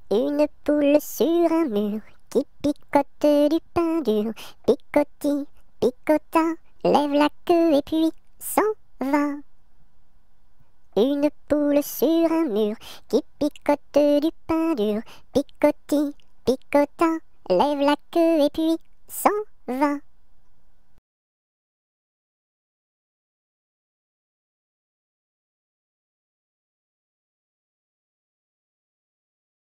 Une poule sur un mur qui picote du pain dur. Picoti, picota, lève la queue et puis s'en va. Une poule sur un mur qui picote du pain dur. Picoti, picota, lève la queue et puis s'en va.